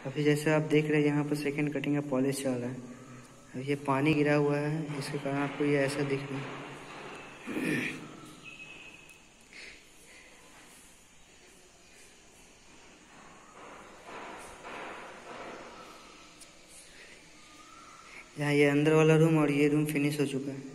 अभी जैसे आप देख रहे हैं यहाँ पर सेकंड कटिंग का पॉलिश चल रहा है। अब ये पानी गिरा हुआ है, इसके कारण आपको ये ऐसा दिख रहा है। यहाँ ये अंदर वाला रूम और ये रूम फिनिश हो चुका है।